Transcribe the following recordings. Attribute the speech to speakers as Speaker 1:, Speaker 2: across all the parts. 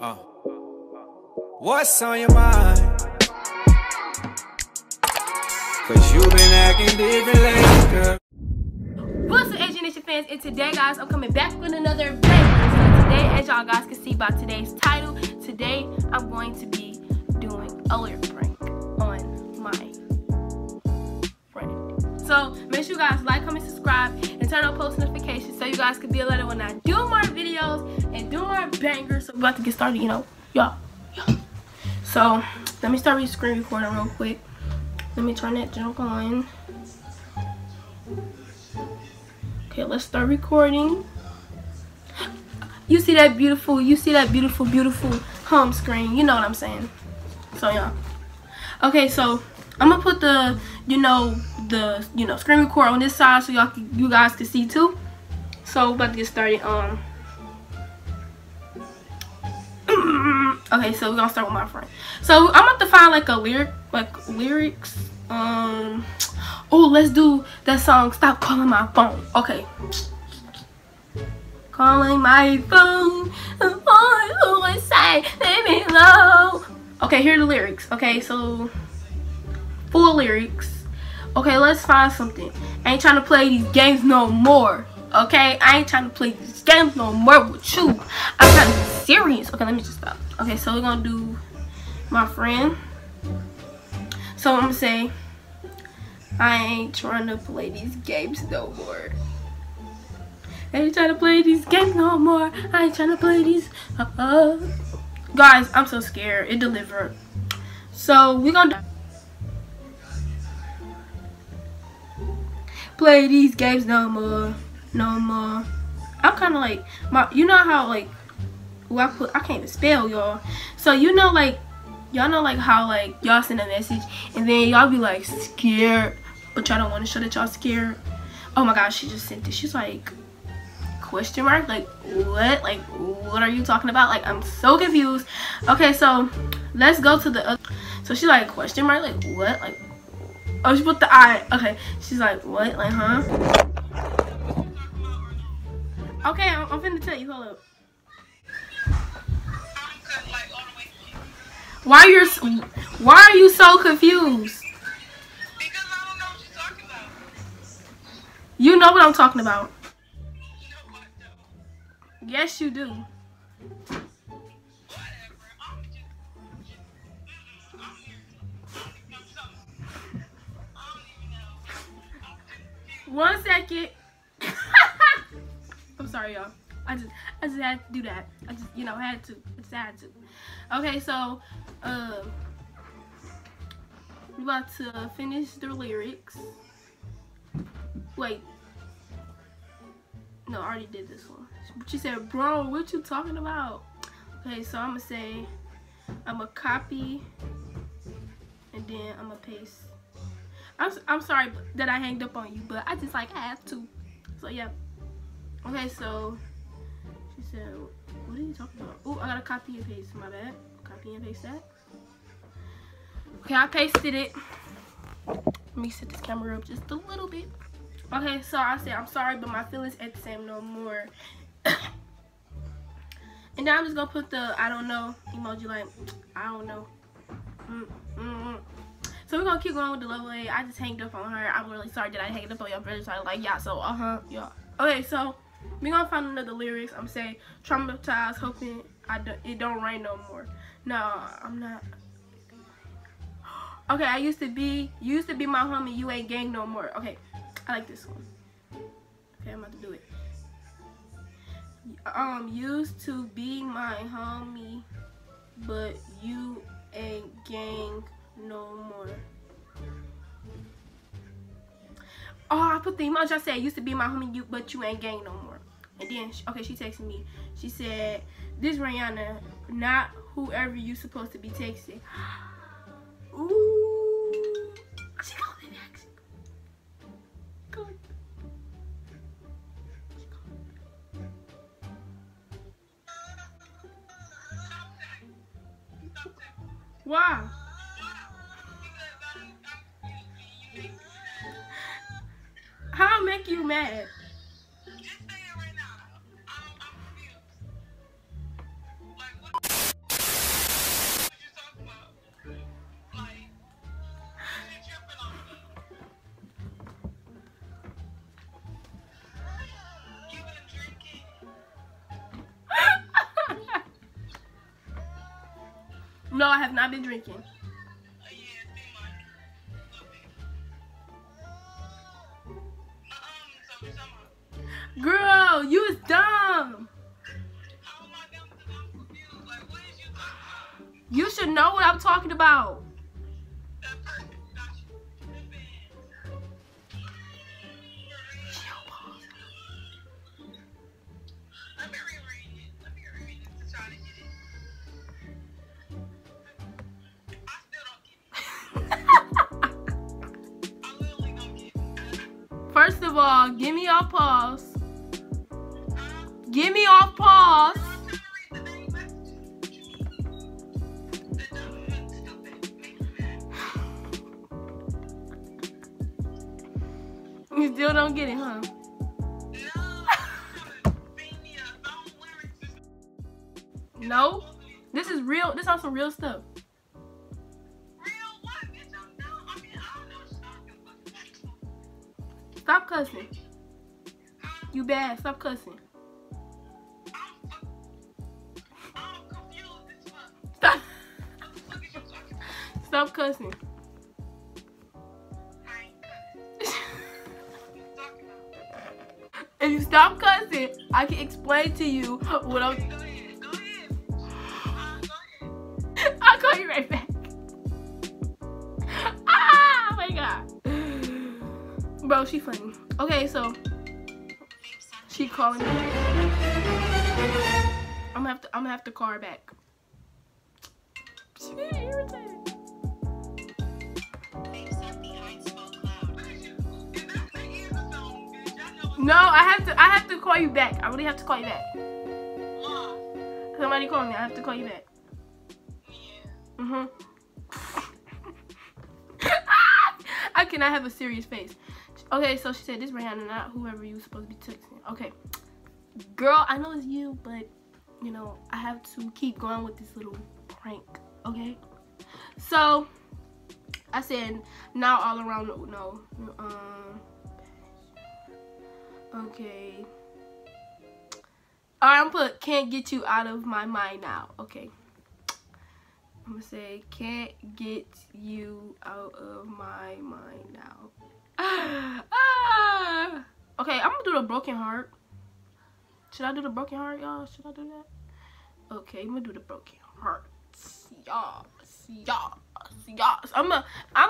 Speaker 1: What's on your mind? Cause you been acting different lately, girl.
Speaker 2: What's up, Asian Nation fans? And today, guys, I'm coming back with another banger. So today, as y'all guys can see by today's title, today I'm going to be doing a lyric prank on my friend. So make sure you guys like, comment, subscribe, and turn on post notifications so you guys can be alerted when I do more videos and do more bangers. So we're about to get started, y'all. So let me start screen recording real quick. Let me turn that junk on. Okay, let's start recording. You see that beautiful home screen. You know what I'm saying. So yeah. Okay, so I'm gonna put the screen record on this side so you guys can see too. So we're about to get started. Okay, so we're gonna start with my friend. So I'm about to find like a lyrics. Oh, let's do that song, Stop Calling My Phone. Okay. Calling my phone. The boy who would say, leave me alone. Okay, here are the lyrics. Okay, so full lyrics. Okay, let's find something. I ain't trying to play these games no more. Okay, I ain't trying to play these games no more with you. I'm trying to be serious. Okay, let me just stop. Okay, so we're gonna do my friend. So I'm gonna say, I ain't trying to play these games no more. I ain't trying to play these games no more. I ain't trying to play these. Guys, I'm so scared. It delivered. So we're gonna play these games no more. No more. I'm kind of like you know how like I can't even spell, y'all. So y'all know like how like y'all send a message and then y'all be like scared, but y'all don't want to show that y'all scared. Oh my gosh, she just sent it. She's like, question mark, like what? Like what are you talking about? Like I'm so confused. Okay, so let's go to the other. So she's like, question mark, like what? Like, oh, she put the eye. Okay, she's like, what? Like, huh? Okay, I'm finna tell you. Hold up. Why are you so confused?
Speaker 3: Because I don't know what you're talking about.
Speaker 2: You know what I'm talking about.
Speaker 3: No, I don't.
Speaker 2: Yes, you do.
Speaker 3: Whatever. I'm here. I don't even know.
Speaker 2: 1 second. I'm sorry, y'all. I just had to do that. I just had to. I just had to. Okay, so we're about to finish the lyrics. Wait. No, I already did this one. She said, bro, what you talking about? Okay, so I'm gonna say, I'm gonna copy and then I'm gonna paste. I'm sorry that I hanged up on you, but I just I had to. So yeah. Okay, so she said, what are you talking about? Oh, I gotta copy and paste. My bad. Copy and paste that. Okay, I pasted it. Let me set this camera up just a little bit. Okay, so I said, I'm sorry, but my feelings ain't the same no more. And now I'm just gonna put the I don't know emoji, like I don't know. So we're gonna keep going with the level A. I just hanged up on her. I'm really sorry that I hanged up on your brother. So like, yeah, so yeah. Okay, so we're gonna find another lyrics. I'm saying traumatized, hoping it don't rain no more. No, I'm not. Okay, you used to be my homie. You ain't gang no more. Okay, I like this one. Okay, I'm about to do it. Used to be my homie, but you ain't gang no more. Oh, I put the emoji. I said, used to be my homie, but you ain't gang no more. And then, okay, she texted me. She said, this Rihanna, not whoever you supposed to be texting. Ooh. She called me back. Why? How make you mad?
Speaker 3: Just say it right now. I'm confused. Like, what?
Speaker 2: No, I have not been drinking.
Speaker 3: Yeah, it's been like a little bit. So summer.
Speaker 2: Girl, you is dumb.
Speaker 3: How am I dumb? Because I'm confused. Like, what is you talking about?
Speaker 2: You should know what I'm talking about.
Speaker 3: That person got you. The band. Let me reread it. Let me reread it to try to get it. I still don't get it. I literally don't get it.
Speaker 2: First of all, give me your pause.
Speaker 3: Huh?
Speaker 2: Give me your pause.
Speaker 3: I'm trying to read the dang messages. That doesn't make stupid. Make me mad.
Speaker 2: You still don't get it, huh?
Speaker 3: No, I'm trying to bang me a song lyrics.
Speaker 2: No. This is real. This is some real stuff.
Speaker 3: Real what? Bitch, I'm dumb. I mean, I don't know what you're talking about.
Speaker 2: Stop cussing. You bad. Stop cussing.
Speaker 3: I'm confused as fuck.
Speaker 2: Stop.
Speaker 3: What the fuck is you talking about?
Speaker 2: Stop cussing.
Speaker 3: I ain't cussing. What you talking about?
Speaker 2: If you stop cussing, I can explain to you what I'm.
Speaker 3: Go ahead. Go ahead. Go ahead.
Speaker 2: I'll call you right back. Ah, oh my god. Bro, she funny. Okay, so she calling me. I'm gonna have to call her back. She get irritated. No, I have to call you back. I really have to call you back. Somebody call me. I have to call you back. I cannot have a serious face. Okay, so she said this Rihanna, not whoever you supposed to be texting. Okay, girl, I know it's you, but you know I have to keep going with this little prank. Okay, so I said now all around. No, okay. Alright, I'm put can't get you out of my mind now. Okay. I'm gonna say can't get you out of my mind now. Okay, I'm gonna do the broken heart. Should I do the broken heart, y'all? Should I do that? Okay, I'm gonna do the broken heart. Y'all. I'ma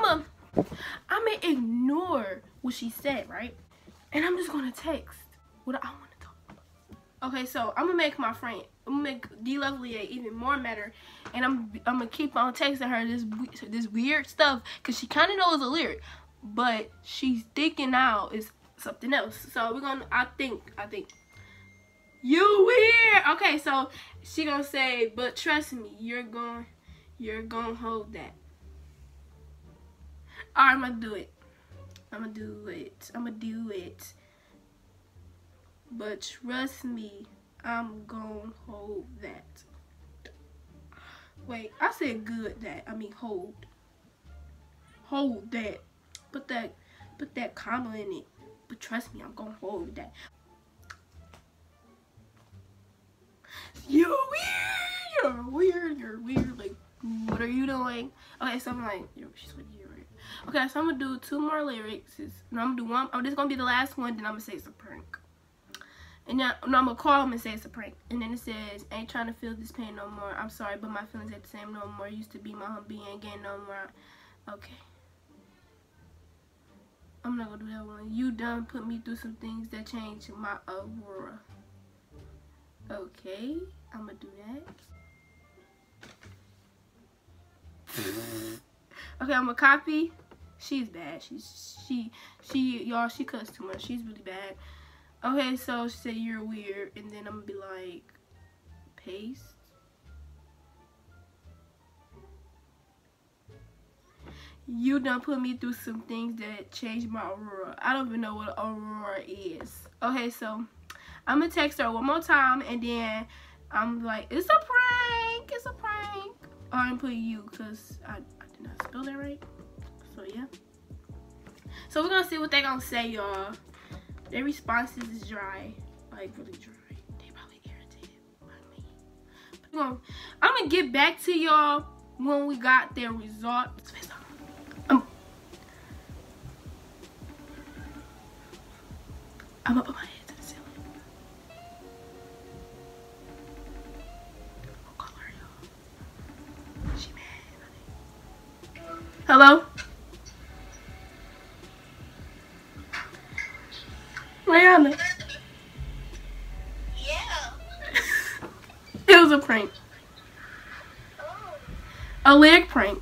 Speaker 2: ignore what she said, right? And I'm just gonna text what I want to talk about. Okay, so I'm gonna make my friend, I'm gonna make D Lovely even more matter, and I'm gonna keep on texting her this weird stuff because she kind of knows the lyric, but she's thinking now is something else. So we're gonna, I think you weird. Okay, so she gonna say, but trust me, you're gonna hold that. All right, I'm gonna do it. I'm gonna do it. But trust me, I'm gonna hold that. Wait, I said good that. I mean hold. Hold that. Put that comma in it. But trust me, I'm gonna hold that. You're weird. Like, what are you doing? Okay, so I'm like, she's like, you're weird. Okay, so I'm gonna do 2 more lyrics. And I'm gonna do one. Oh, this is gonna be the last one. Then I'm gonna say it's a prank. And now I'm gonna call him and say it's a prank. And then it says, ain't trying to feel this pain no more. I'm sorry, but my feelings ain't the same no more. Used to be my hubby, ain't getting no more. Okay. I'm not gonna do that one. You done put me through some things that changed my aurora. Okay, I'm gonna do that. Okay, I'm gonna copy. She's bad. Y'all, she cussed too much. She's really bad. Okay, so she said you're weird, and then I'm gonna be like, paste. You done put me through some things that changed my aurora. I don't even know what aurora is. Okay, so I'm gonna text her one more time, and then I'm like, it's a prank. It's a prank. Oh, I'm putting you because I did not spell that right. So yeah. So we're gonna see what they gonna say, y'all. Their responses is dry, like really dry. They probably irritated by me. But I'm gonna get back to y'all when we got their results. I'm gonna put my head to the ceiling. I'll call her, y'all. She mad. Hello? Rihanna.
Speaker 3: Yeah.
Speaker 2: It was a prank.
Speaker 3: Oh.
Speaker 2: A leg prank.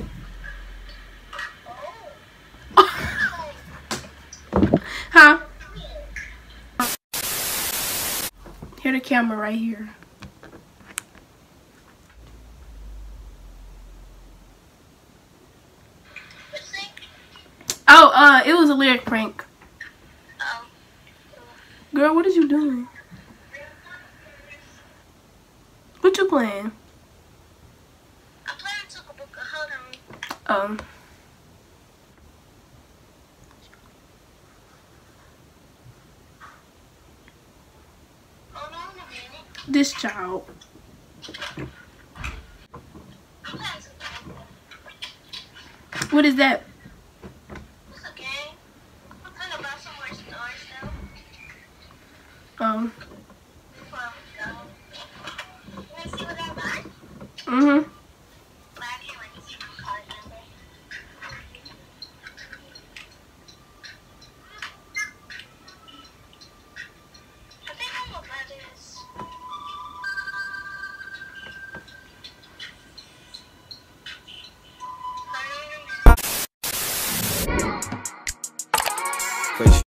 Speaker 3: Oh.
Speaker 2: Huh? Here the camera right here.
Speaker 3: What's it?
Speaker 2: Oh, it was a leg prank.
Speaker 3: Oh.
Speaker 2: Girl, what is you doing? What you playing?
Speaker 3: I'm playing Tukabuka. Hold on. Hold on a minute.
Speaker 2: This child.
Speaker 3: I'm playing Tukabuka.
Speaker 2: What is that?
Speaker 3: It's a game. I'm gonna buy some more stars
Speaker 2: Before
Speaker 3: though.
Speaker 2: we
Speaker 3: go. You wanna see what I buy?
Speaker 2: Mm-hmm.
Speaker 3: But I can't wait to see my card number. I think I'm gonna buy this.
Speaker 1: Cause